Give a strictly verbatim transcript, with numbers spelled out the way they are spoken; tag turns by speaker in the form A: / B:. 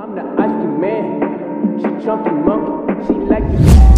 A: I'm the ice cream man. She chunky monkey. She like it.